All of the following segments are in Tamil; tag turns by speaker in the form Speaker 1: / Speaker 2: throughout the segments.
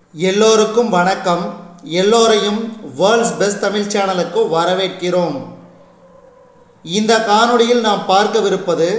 Speaker 1: எல்லோருக்கும் வணக்கம். எல்லோரையும் வேர்ல்ட்ஸ் பெஸ்ட் தமிழ் சேனலுக்கு வரவேற்கிறோம். இந்த காணொளியில் நாம் பார்க்கவிருப்பது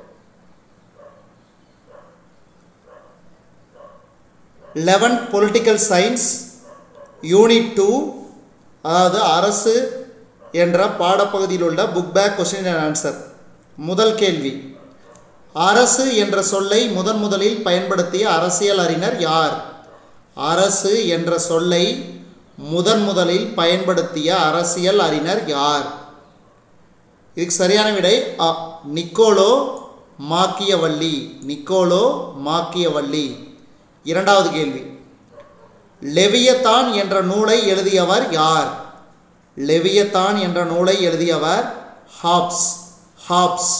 Speaker 1: 11th பொலிட்டிக்கல் சயின்ஸ் யூனிட் 2, அதாவது அரசு என்ற பாடப்பகுதியில் உள்ள புக்பேக் கொஸ்டின் அண்ட் ஆன்சர். முதல் கேள்வி, அரசு என்ற சொல்லை முதலில் பயன்படுத்திய அரசியல் அறிஞர் யார்? அரசு என்ற சொல்லை முதலில் பயன்படுத்திய அரசியல் அறிஞர் யார்? இதுக்கு சரியான விடை அ. Niccolo Machiavelli. Niccolo Machiavelli. இரண்டாவது கேள்வி, லெவியத்தான் என்ற நூலை எழுதியவர் யார்? லெவியத்தான் என்ற நூலை எழுதியவர் ஹாப்ஸ். ஹாப்ஸ்.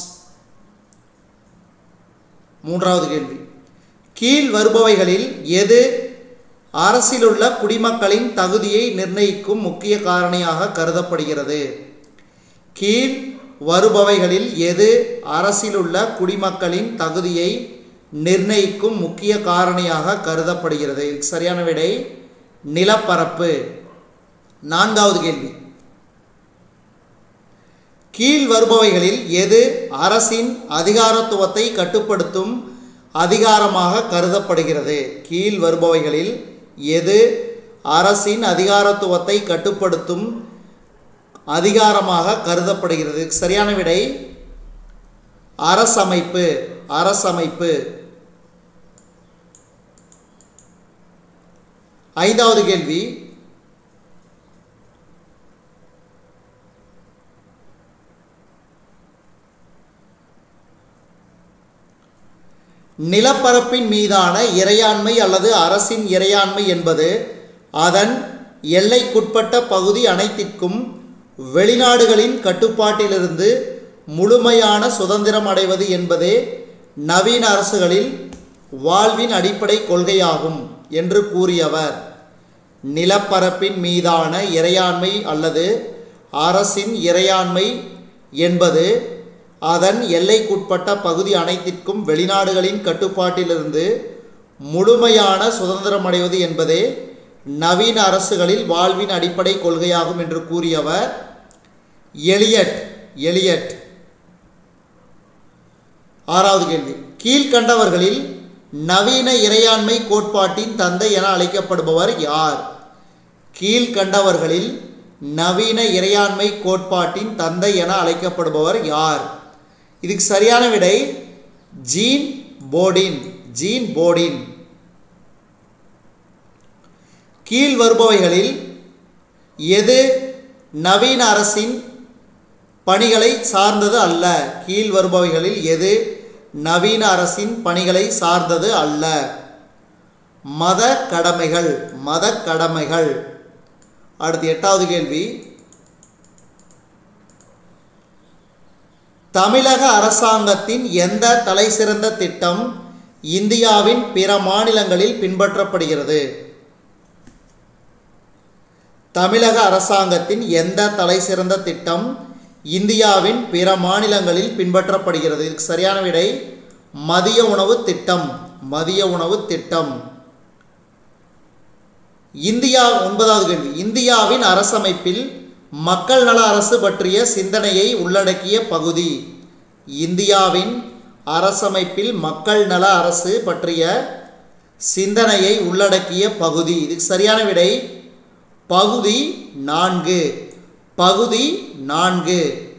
Speaker 1: மூன்றாவது கேள்வி, கீழ் வருபவைகளில் எது அரசிலுள்ள குடிமக்களின் தகுதியை நிர்ணயிக்கும் முக்கிய காரணியாக கருதப்படுகிறது? கீழ் வருபவைகளில் எது அரசிலுள்ள குடிமக்களின் தகுதியை நிர்ணயிக்கும் முக்கிய காரணியாக கருதப்படுகிறது? இதுக்கு சரியான விடை நிலப்பரப்பு. நான்காவது கேள்வி, கீழ் வருபவைகளில் எது அரசின் அதிகாரத்துவத்தை கட்டுப்படுத்தும் அதிகாரமாக கருதப்படுகிறது? கீழ் வருபவைகளில் எது அரசின் அதிகாரத்துவத்தை கட்டுப்படுத்தும் அதிகாரமாக கருதப்படுகிறது? சரியான விடை அரசமைப்பு. அரசமைப்பு. ஐந்தாவது கேள்வி, நிலப்பரப்பின் மீதான இறையாண்மை அல்லது அரசின் இறையாண்மை என்பது அதன் எல்லைக்குட்பட்ட பகுதி அனைத்திற்கும் வெளிநாடுகளின் கட்டுப்பாட்டிலிருந்து முழுமையான சுதந்திரம் அடைவது என்பதே நவீன அரசுகளில் வாழ்வின் அடிப்படை கொள்கையாகும் என்று கூறியவர். நிலப்பரப்பின் மீதான இறையாண்மை அல்லது அரசின் இறையாண்மை என்பது அதன் எல்லைக்குட்பட்ட பகுதி அனைத்திற்கும் வெளிநாடுகளின் கட்டுப்பாட்டிலிருந்து முழுமையான சுதந்திரம் அடைவது என்பதே நவீன அரசுகளில் வாழ்வின் அடிப்படை கொள்கையாகும் என்று கூறியவர் எலியட். எலியட். ஆறாவது கேள்வி, கீழ்கண்டவர்களில் நவீன இறையாண்மை கோட்பாட்டின் தந்தை என அழைக்கப்படுபவர் யார்? கீழ்கண்டவர்களில் நவீன இறையாண்மை கோட்பாட்டின் தந்தை என அழைக்கப்படுபவர் யார்? இதுக்கு சரியான விடை ஜீன் போடின். ஜீன் போடின். கீழ் வருபவைகளில் எது நவீன அரசின் பணிகளை சார்ந்தது அல்ல? கீழ் வருபவைகளில் எது நவீன அரசின் பணிகளை சார்ந்தது அல்ல? மத கடமைகள். மத கடமைகள். அடுத்து எட்டாவது கேள்வி, தமிழக அரசாங்கத்தின் எந்த தலைசிறந்த திட்டம் இந்தியாவின் பிற மாநிலங்களில் பின்பற்றப்படுகிறது? தமிழக அரசாங்கத்தின் எந்த தலைசிறந்த திட்டம் இந்தியாவின் பிற மாநிலங்களில் பின்பற்றப்படுகிறது? இதுக்கு சரியான விடை மதிய உணவு திட்டம். மதிய உணவு திட்டம். ஒன்பதாவது கேள்வி, இந்தியாவின் அரசமைப்பில் மக்கள் நல அரசு பற்றிய சிந்தனையை உள்ளடக்கிய பகுதி. இந்தியாவின் அரசமைப்பில் மக்கள் நல அரசு பற்றிய சிந்தனையை உள்ளடக்கிய பகுதி. இதுக்கு சரியான விடை பகுதி 4. பகுதி 4.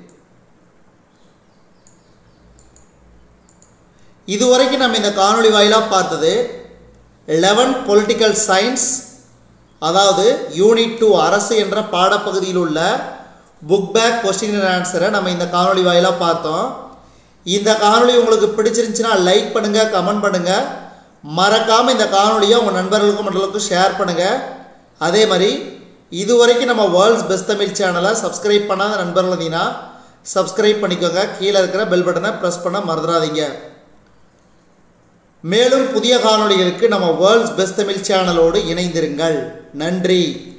Speaker 1: இதுவரைக்கும் நம்ம இந்த காணொளி வாயிலாக பார்த்தது 11th பொலிட்டிக்கல் சயின்ஸ், அதாவது யூனிட் 2 அரசு என்ற பாடப்பகுதியில் உள்ள புக்பேக் கொஸ்டின் அண்ட் ஆன்சரை நம்ம இந்த காணொளி வாயிலாக பார்த்தோம். இந்த காணொளி உங்களுக்கு பிடிச்சிருந்துச்சுன்னா லைக் பண்ணுங்கள், கமெண்ட் பண்ணுங்கள். மறக்காமல் இந்த காணொளியை உங்கள் நண்பர்களுக்கும் மற்றவர்களுக்கும் ஷேர் பண்ணுங்கள். அதே மாதிரி இதுவரைக்கும் நம்ம வேர்ல்ட்ஸ் பெஸ்ட் தமிழ் சேனலை சப்ஸ்கிரைப் பண்ணாத நண்பர்கள் இருந்தீங்கன்னா சப்ஸ்கிரைப் பண்ணிக்கோங்க. கீழே இருக்கிற பெல் பட்டனை ப்ரெஸ் பண்ண மறந்துடாதீங்க. மேலும் புதிய காணொளிகளுக்கு நம்ம வேர்ல்ட்ஸ் பெஸ்ட் தமிழ் சேனலோடு இணைந்திருங்கள். நன்றி.